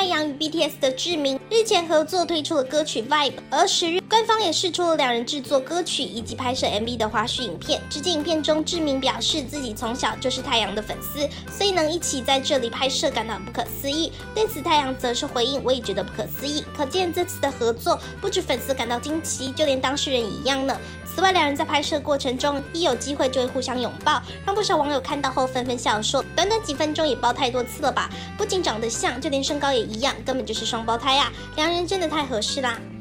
阳与 BTS 的志明日前合作推出了歌曲 Vibe， 而10日官方也释出了两人制作歌曲以及拍摄 MV 的花絮影片。致敬影片中，志明表示自己从小就是太阳的粉丝，所以能一起在这里拍摄感到很不可思议。对此，太阳则是回应：“我也觉得不可思议。”可见这次的合作不止粉丝感到惊奇，就连当事人也一样呢。此外，两人在拍摄过程中一有机会就会互相拥抱，让不少网友看到后纷纷笑说：“短短几分钟也抱太多次了吧？不仅长得像，就连身高也一样，根本就是双胞胎啊！两人真的太合适啦！”